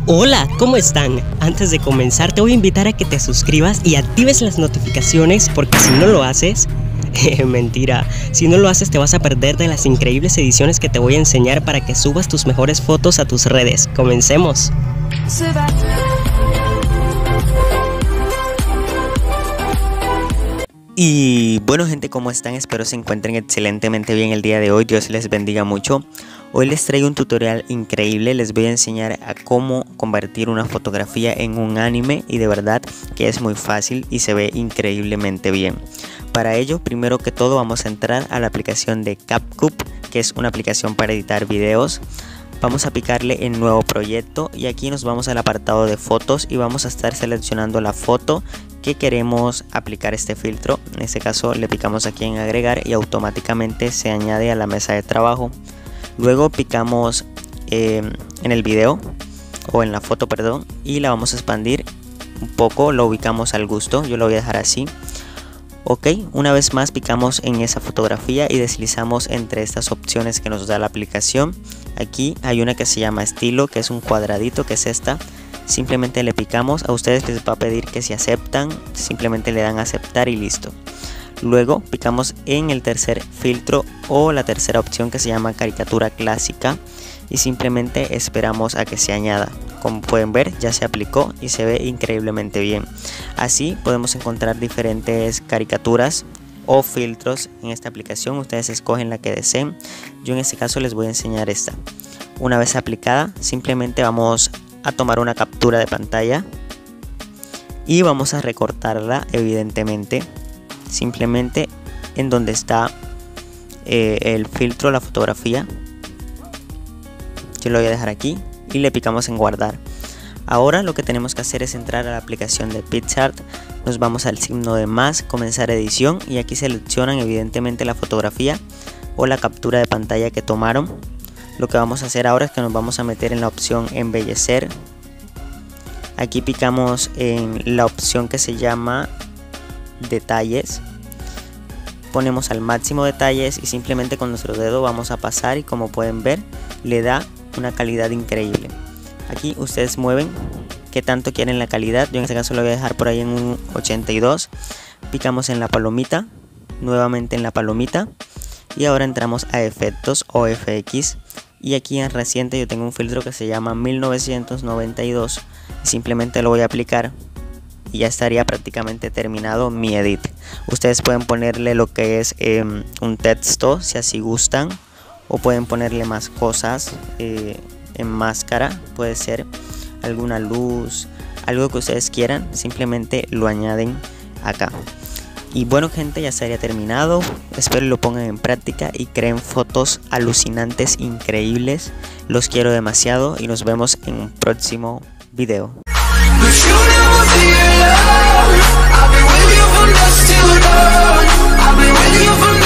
Hola, ¿cómo están? Antes de comenzar te voy a invitar a que te suscribas y actives las notificaciones porque si no lo haces, mentira, si no lo haces te vas a perder de las increíbles ediciones que te voy a enseñar para que subas tus mejores fotos a tus redes. ¡Comencemos! Y bueno gente, ¿cómo están? Espero se encuentren excelentemente bien el día de hoy. Dios les bendiga mucho. Hoy les traigo un tutorial increíble. Les voy a enseñar a cómo convertir una fotografía en un anime. Y de verdad que es muy fácil y se ve increíblemente bien. Para ello, primero que todo vamos a entrar a la aplicación de CapCut, que es una aplicación para editar videos. Vamos a picarle en nuevo proyecto y aquí nos vamos al apartado de fotos y vamos a estar seleccionando la foto que queremos aplicar este filtro. En este caso le picamos aquí en agregar y automáticamente se añade a la mesa de trabajo. Luego picamos en el video o en la foto, perdón, y la vamos a expandir un poco, lo ubicamos al gusto, yo lo voy a dejar así. Ok, una vez más picamos en esa fotografía y deslizamos entre estas opciones que nos da la aplicación. Aquí hay una que se llama estilo, que es un cuadradito, que es esta. Simplemente le picamos, a ustedes les va a pedir que si aceptan, simplemente le dan a aceptar y listo. Luego picamos en el tercer filtro o la tercera opción que se llama caricatura clásica y simplemente esperamos a que se añada. Como pueden ver, ya se aplicó y se ve increíblemente bien. Así podemos encontrar diferentes caricaturas o filtros en esta aplicación. Ustedes escogen la que deseen. Yo en este caso les voy a enseñar esta. Una vez aplicada, simplemente vamos a tomar una captura de pantalla y vamos a recortarla, evidentemente, simplemente en donde está el filtro, la fotografía. Yo lo voy a dejar aquí y le picamos en guardar. Ahora lo que tenemos que hacer es entrar a la aplicación de PicsArt. Nos vamos al signo de más, comenzar edición y aquí seleccionan evidentemente la fotografía o la captura de pantalla que tomaron. Lo que vamos a hacer ahora es que nos vamos a meter en la opción embellecer. Aquí picamos en la opción que se llama detalles. Ponemos al máximo detalles y simplemente con nuestro dedo vamos a pasar y como pueden ver le da una calidad increíble. Aquí ustedes mueven qué tanto quieren la calidad. Yo en este caso lo voy a dejar por ahí en un 82. Picamos en la palomita, nuevamente en la palomita y ahora entramos a efectos o FX y aquí en reciente yo tengo un filtro que se llama 1992 y simplemente lo voy a aplicar y ya estaría prácticamente terminado mi edit. Ustedes pueden ponerle lo que es un texto si así gustan o pueden ponerle más cosas en máscara, puede ser alguna luz, algo que ustedes quieran, simplemente lo añaden acá. Y bueno gente, ya estaría terminado. Espero lo pongan en práctica y creen fotos alucinantes, increíbles. Los quiero demasiado y nos vemos en un próximo video. I've been waiting for